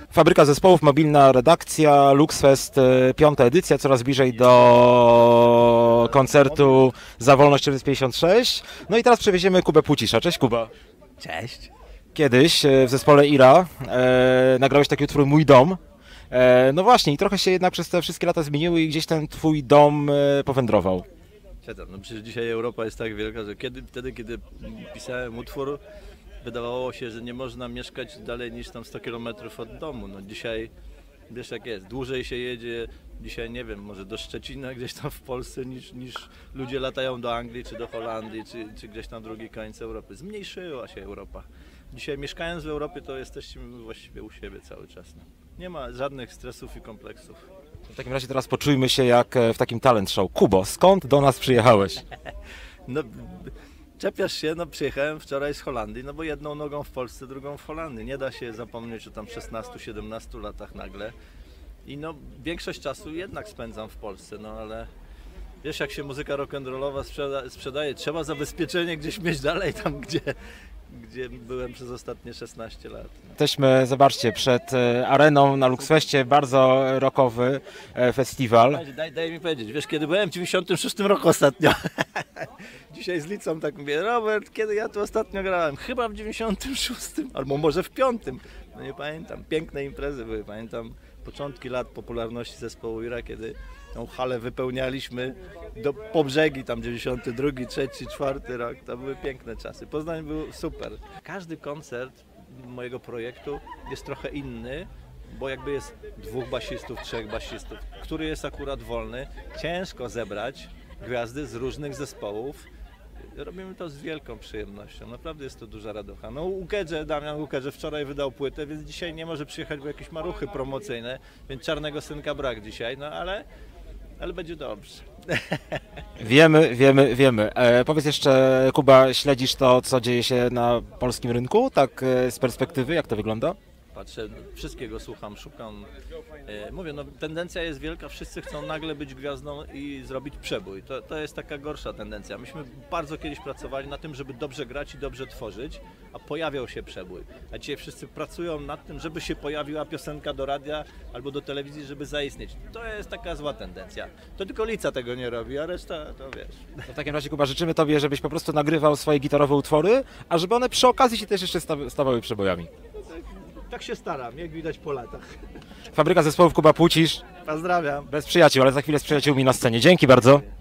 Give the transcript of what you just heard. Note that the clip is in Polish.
Fabryka Zespołów, mobilna redakcja, Luxfest, 5. edycja, coraz bliżej do koncertu Za Wolność 456. No i teraz przewieziemy Kubę Płócisza. Cześć Kuba. Cześć. Kiedyś w zespole Ira nagrałeś taki utwór Mój Dom. No właśnie i trochę się jednak przez te wszystkie lata zmieniły i gdzieś ten twój dom powędrował. No przecież dzisiaj Europa jest tak wielka, że wtedy, kiedy pisałem utwór, wydawało się, że nie można mieszkać dalej niż tam 100 km od domu. No dzisiaj, wiesz jak jest, dłużej się jedzie, dzisiaj nie wiem, może do Szczecina gdzieś tam w Polsce niż ludzie latają do Anglii, czy do Holandii, czy gdzieś tam drugi koniec Europy. Zmniejszyła się Europa. Dzisiaj mieszkając w Europie, to jesteśmy właściwie u siebie cały czas. No. Nie ma żadnych stresów i kompleksów. W takim razie teraz poczujmy się jak w takim talent show. Kubo, skąd do nas przyjechałeś? No, czepiasz się, no przyjechałem wczoraj z Holandii, no bo jedną nogą w Polsce, drugą w Holandii. Nie da się zapomnieć o tam 16-17 latach nagle. I no większość czasu jednak spędzam w Polsce, no ale wiesz jak się muzyka rock'n'rollowa sprzedaje, trzeba zabezpieczenie gdzieś mieć dalej tam, gdzie byłem przez ostatnie 16 lat. Jesteśmy, zobaczcie, przed areną na Luxfestie, bardzo rockowy festiwal. Daj mi powiedzieć, wiesz kiedy byłem w 96 roku ostatnio. Dzisiaj z Licą tak mówię, Robert, kiedy ja tu ostatnio grałem? Chyba w 96, albo może w 5. No nie pamiętam, piękne imprezy były, pamiętam początki lat popularności zespołu Ira, kiedy tą halę wypełnialiśmy po brzegi, tam 92, 3, 4 rok, to były piękne czasy. Poznań był super. Każdy koncert mojego projektu jest trochę inny, bo jakby jest 2 basistów, 3 basistów, który jest akurat wolny. Ciężko zebrać gwiazdy z różnych zespołów. Robimy to z wielką przyjemnością, naprawdę jest to duża radocha. No Damian Łukerze wczoraj wydał płytę, więc dzisiaj nie może przyjechać, bo jakieś maruchy promocyjne, więc Czarnego Synka brak dzisiaj, no ale będzie dobrze. Wiemy. Powiedz jeszcze, Kuba, śledzisz to, co dzieje się na polskim rynku, tak z perspektywy, jak to wygląda? Patrzę, wszystkiego słucham, szukam. Mówię, no tendencja jest wielka, wszyscy chcą nagle być gwiazdą i zrobić przebój. To jest taka gorsza tendencja. Myśmy bardzo kiedyś pracowali na tym, żeby dobrze grać i dobrze tworzyć, a pojawiał się przebój. A dzisiaj wszyscy pracują nad tym, żeby się pojawiła piosenka do radia albo do telewizji, żeby zaistnieć. To jest taka zła tendencja. To tylko Lica tego nie robi, a reszta to wiesz. W takim razie, Kuba, życzymy Tobie, żebyś po prostu nagrywał swoje gitarowe utwory, a żeby one przy okazji się też jeszcze stawały przebojami. Tak się staram, jak widać po latach. Fabryka Zespołów, Kuba Płócisz. Pozdrawiam. Bez przyjaciół, ale za chwilę z przyjaciółmi na scenie. Dzięki bardzo.